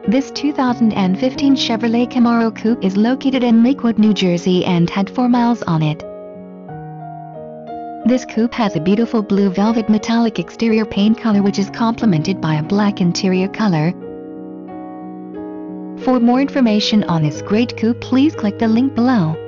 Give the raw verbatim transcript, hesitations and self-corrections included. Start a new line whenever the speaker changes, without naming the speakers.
This two thousand fifteen Chevrolet Camaro Coupe is located in Lakewood, New Jersey and had four miles on it. This coupe has a beautiful blue velvet metallic exterior paint color which is complemented by a black interior color. For more information on this great coupe, please click the link below.